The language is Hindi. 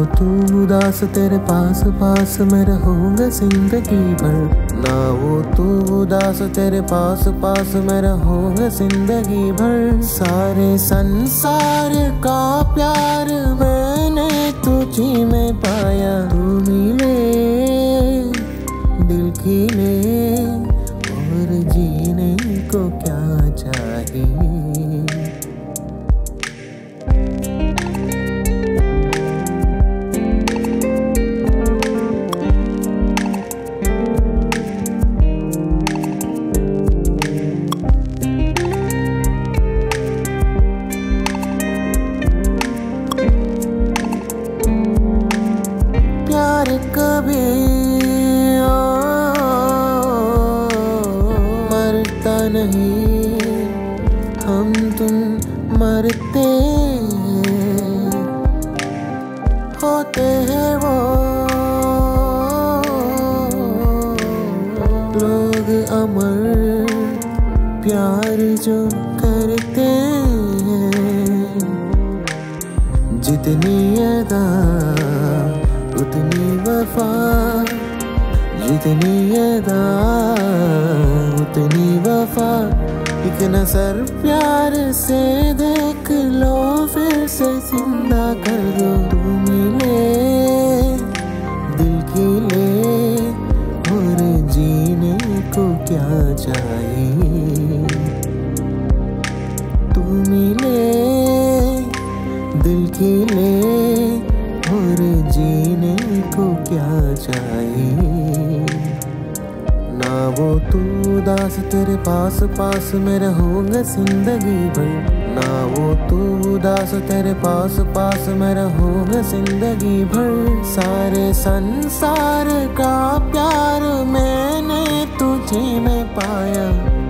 तू उदास, तेरे पास पास मैं रहूंगा जिंदगी भर। ना वो तू उदास, तेरे पास पास मैं रहूंगा जिंदगी भर। सारे संसार का प्यार मैंने तुझी में पाया। तू मिले दिल खिले और जीने को क्या चाहिए। प्यार कभी मरता नहीं, हम तुम मरते होते हैं। वो लोग अमर प्यार जो करते हैं। जितनी अदा उतनी वफा, जितनी अदा उतनी वफा। एक नजर प्यार से देख लो, फिर से जिंदा कर दो। तू मिले दिल खिले और जीने को क्या चाहिए। तू मिले दिल खिले और जीने को क्या चाहिए। ना वो तू उदास, तेरे पास पास मैं रहूंगा जिंदगी भर। ना वो तू उदास, तेरे पास पास मैं रहूंगा जिंदगी भर। सारे संसार का प्यार मैंने तुझे में पाया।